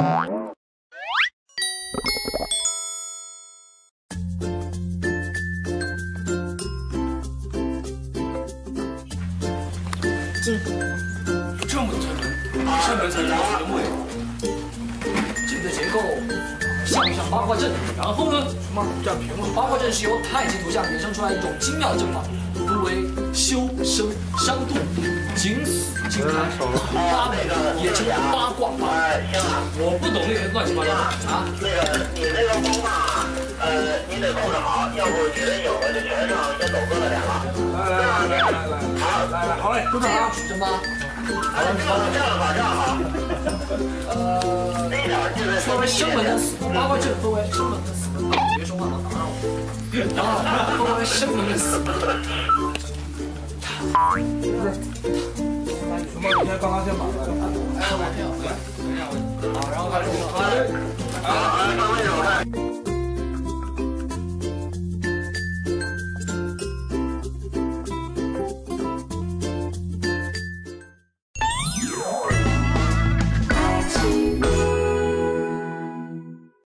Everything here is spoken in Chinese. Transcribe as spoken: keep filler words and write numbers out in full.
进。这么沉门，正门才是原位。这里的结构像不像八卦阵？然后呢？什么？这样平了。八卦阵是由太极图像衍生出来一种精妙的阵法，分为修生伤度、景死金开、八门，也称八卦法。我不懂那个乱七八糟的啊。 那个你那个方法，呃，你得控制好，要不你的友在拳上先走哥了俩了。来来来来来来，好，来来，好嘞，鼓掌啊！ 真吗？ 好了，这样好，这样好。呃，这一点就是分为生门跟死门，八卦阵分为生门跟死门。别说话了，打扰我。然后分为生门跟死门。 什么？你先刚刚先把它。 哎，我先，来，等一下我。好，然后开始。好， 好，来，各位。